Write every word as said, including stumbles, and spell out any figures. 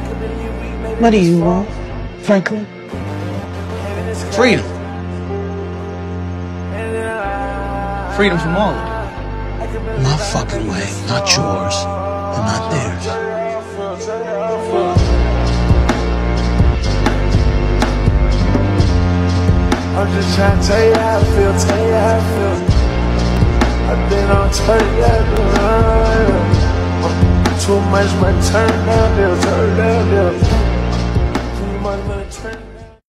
What do you want, Franklin? Freedom. Freedom from all of it. My fucking way, not yours, and not theirs. I'm just trying to tell you how I feel, tell you how I feel. I've been on turn down, too much money, turn down, deal, turn down, deal. Too much money, turn